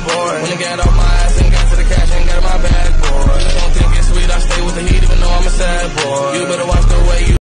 boy. When I got off my ass and got to the cash and got in my bag, boy. You don't think it's sweet, I stay with the heat even though I'm a sad boy. You better